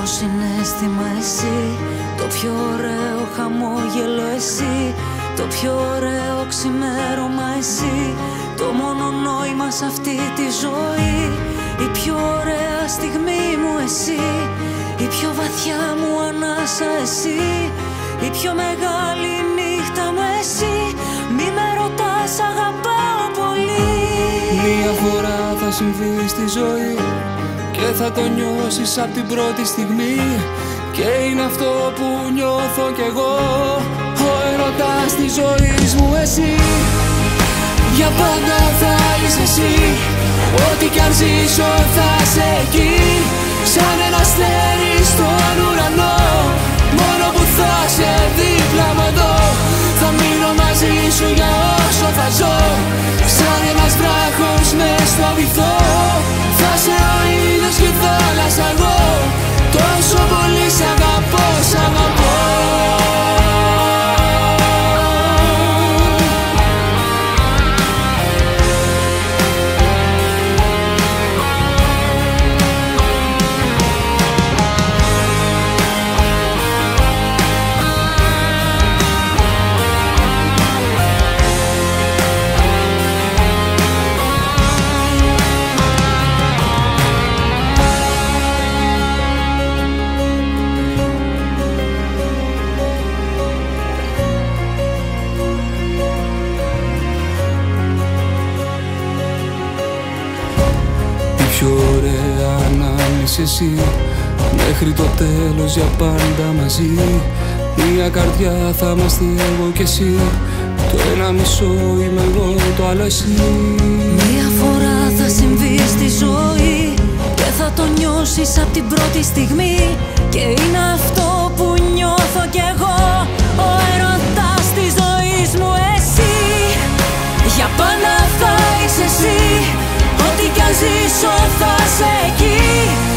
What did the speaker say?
συναίσθημα εσύ, το πιο ωραίο χαμόγελο εσύ, το πιο ωραίο ξημέρωμα εσύ, το μόνο νόημα σε αυτή τη ζωή, η πιο ωραία στιγμή μου εσύ, η πιο βαθιά μου ανάσα εσύ, η πιο μεγάλη νύχτα μου εσύ. Μη με ρωτάς, αγαπάω πολύ. Μία φορά θα συμβεί στη ζωή και θα το νιώσεις απ' την πρώτη στιγμή, και είναι αυτό που νιώθω κι εγώ, ο έρωτας της ζωής μου εσύ. Για πάντα θα είσαι εσύ, ό,τι κι αν ζήσω θα σε εκεί, σαν ένα αστέρι στον ουρανό, μόνο που θα σε δίπλα μου εδώ. Θα μείνω μαζί σου για όσο θα ζω, σαν ένας βράχος μες στο βυθό. Θα σε ο ήλιος και η θάλασσα εγώ, τόσο πολύ σ' αγαπώ, σ' αγαπώ. Πιο ωραία να είσαι εσύ, μέχρι το τέλος για πάντα μαζί. Μια καρδιά θα είμαστε εγώ και εσύ, το ένα μισό είμαι εγώ, το άλλο εσύ. Μια φορά θα συμβεί στη ζωή και θα το νιώσεις απ' την πρώτη στιγμή, και είναι αυτό που νιώθω κι εγώ, ο έρωτας της ζωής μου εσύ. Για πάντα θα είσαι εσύ, ό,τι κι αν ζήσω θα σε εκεί,